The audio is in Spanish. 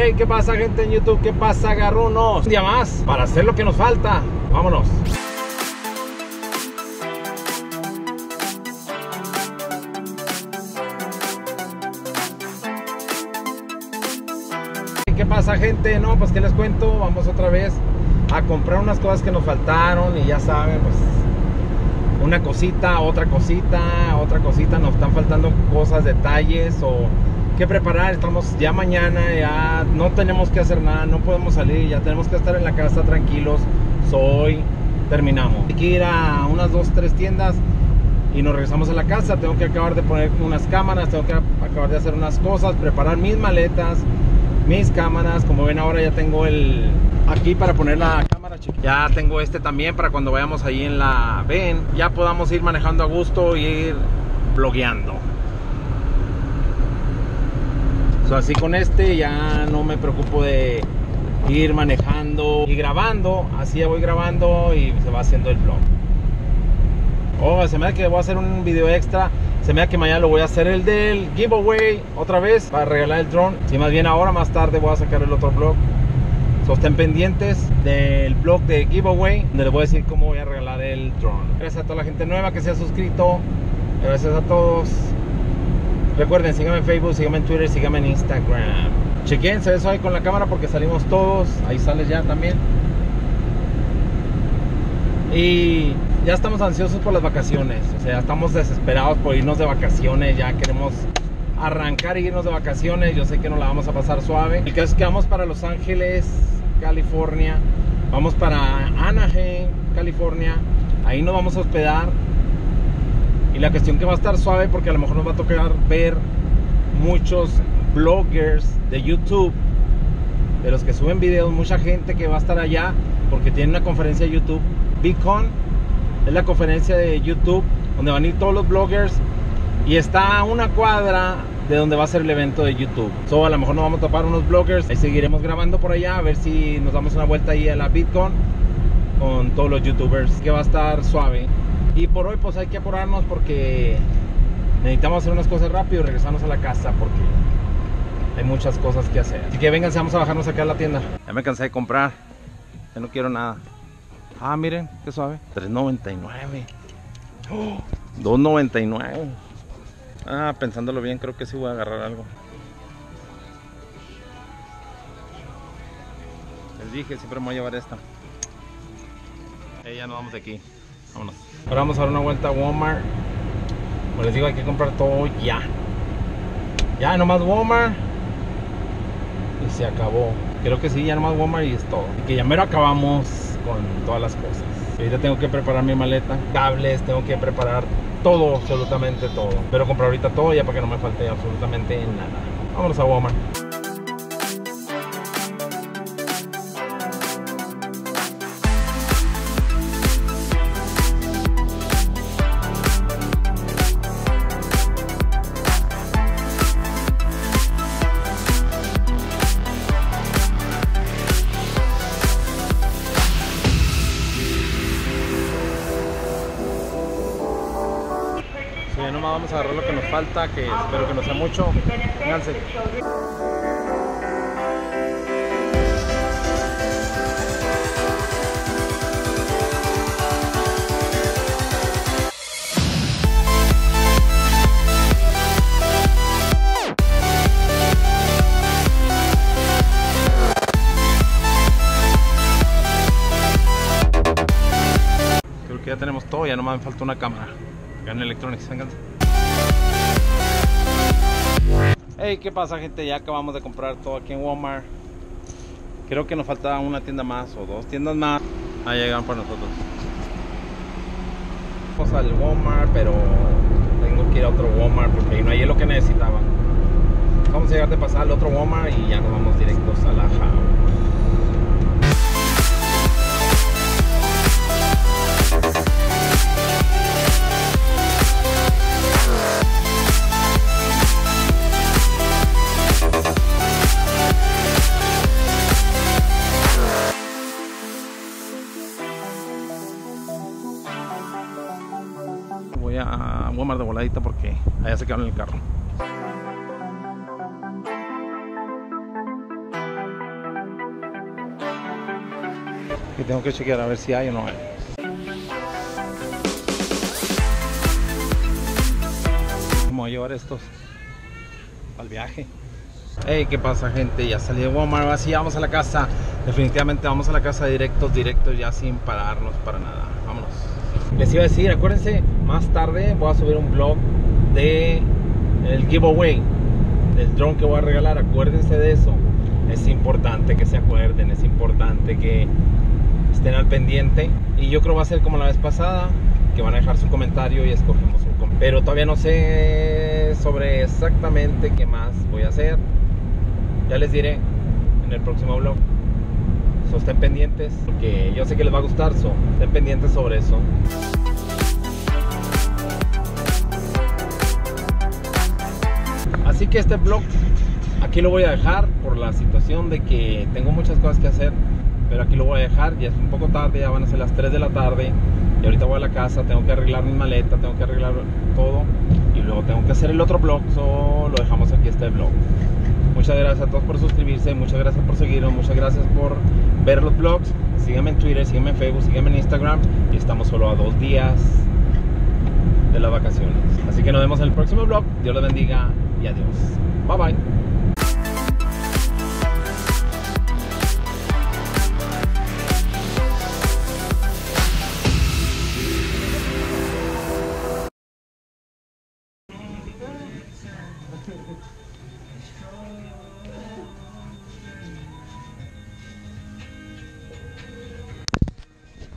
Hey, ¿qué pasa, gente en YouTube? ¿Qué pasa, garrunos? Un día más para hacer lo que nos falta. Vámonos. ¿Qué pasa, gente? No, pues qué les cuento, vamos otra vez a comprar unas cosas que nos faltaron y ya saben, pues una cosita, otra cosita, otra cosita, nos están faltando cosas, detalles o que preparar. Estamos ya mañana, ya no tenemos que hacer nada, no podemos salir, ya tenemos que estar en la casa tranquilos. Hoy terminamos. Hay que ir a unas 2-3 tiendas y nos regresamos a la casa. Tengo que acabar de poner unas cámaras, tengo que acabar de hacer unas cosas, preparar mis maletas, mis cámaras. Como ven, ahora ya tengo el aquí para poner la cámara chiquita. Ya tengo este también para cuando vayamos ahí en la ven, ya podamos ir manejando a gusto y ir vlogueando. Así con este ya no me preocupo de ir manejando y grabando. Así ya voy grabando y se va haciendo el vlog. Oh, se me da que voy a hacer un video extra. Se me da que mañana lo voy a hacer el del giveaway otra vez para regalar el drone. Si más bien ahora más tarde voy a sacar el otro vlog. Estén pendientes del blog de giveaway, donde les voy a decir cómo voy a regalar el drone. Gracias a toda la gente nueva que se ha suscrito. Gracias a todos. Recuerden, síganme en Facebook, síganme en Twitter, síganme en Instagram. Chequense eso ahí con la cámara porque salimos todos. Ahí sale ya también. Y ya estamos ansiosos por las vacaciones. O sea, estamos desesperados por irnos de vacaciones. Ya queremos arrancar e irnos de vacaciones. Yo sé que nos la vamos a pasar suave. El caso es que vamos para Los Ángeles, California. Vamos para Anaheim, California. Ahí nos vamos a hospedar. Y la cuestión que va a estar suave porque a lo mejor nos va a tocar ver muchos bloggers de YouTube, de los que suben videos, mucha gente que va a estar allá porque tiene una conferencia de YouTube. VidCon es la conferencia de YouTube donde van a ir todos los bloggers y está a una cuadra de donde va a ser el evento de YouTube. A lo mejor nos vamos a topar unos bloggers, ahí seguiremos grabando por allá a ver si nos damos una vuelta ahí a la VidCon con todos los youtubers, que va a estar suave. Y por hoy pues hay que apurarnos porque necesitamos hacer unas cosas rápido y regresarnos a la casa porque hay muchas cosas que hacer. Así que vénganse, vamos a bajarnos acá a la tienda. Ya me cansé de comprar, ya no quiero nada. Ah, miren, qué suave. $3.99. Oh, $2.99. Ah, pensándolo bien, creo que sí voy a agarrar algo. Les dije, siempre me voy a llevar esta. Ya nos vamos de aquí. Vámonos. Ahora vamos a dar una vuelta a Walmart. Como les digo, hay que comprar todo ya. Ya, nomás Walmart. Y se acabó. Creo que sí, ya nomás Walmart y es todo. Y que ya mero acabamos con todas las cosas. Ahorita tengo que preparar mi maleta, cables, tengo que preparar todo, absolutamente todo. Pero comprar ahorita todo ya para que no me falte absolutamente nada. Vámonos a Walmart. Ya nomás vamos a agarrar lo que nos falta, que espero que no sea mucho. Vénganse. Creo que ya tenemos todo, ya nomás me falta una cámara. Acá en Electronics, vénganse. Hey, ¿qué pasa, gente? Ya acabamos de comprar todo aquí en Walmart. Creo que nos falta una tienda más o 2 tiendas más. Ahí llegan para nosotros. Vamos al Walmart, pero tengo que ir a otro Walmart porque ahí no hay lo que necesitaba. Vamos a llegar de pasar al otro Walmart y ya nos vamos directos a la house. Voy a Walmart de voladita porque allá se quedaron en el carro. que tengo que chequear a ver si hay o no hay. ¿Cómo voy a llevar estos al viaje? Hey, ¿qué pasa, gente? Ya salí de Walmart, así vamos a la casa. Definitivamente vamos a la casa directos, ya sin pararnos para nada. Vámonos. Les iba a decir, acuérdense, más tarde voy a subir un vlog de el giveaway del drone que voy a regalar. Acuérdense de eso. Es importante que se acuerden, es importante que estén al pendiente. Y yo creo que va a ser como la vez pasada, que van a dejar su comentario y escogemos un comentario. Pero todavía no sé sobre exactamente qué más voy a hacer. Ya les diré en el próximo vlog. So, estén pendientes, porque yo sé que les va a gustar. So, estén pendientes sobre eso. Así que este vlog aquí lo voy a dejar por la situación de que tengo muchas cosas que hacer. Pero aquí lo voy a dejar, ya es un poco tarde, ya van a ser las 3 de la tarde. Y ahorita voy a la casa, tengo que arreglar mi maleta, tengo que arreglar todo. Y luego tengo que hacer el otro vlog, so lo dejamos aquí este vlog. Muchas gracias a todos por suscribirse, muchas gracias por seguirnos, muchas gracias por ver los vlogs. Síganme en Twitter, síganme en Facebook, síganme en Instagram. Y estamos solo a 2 días de las vacaciones. Así que nos vemos en el próximo vlog. Dios les bendiga y adiós. Bye bye.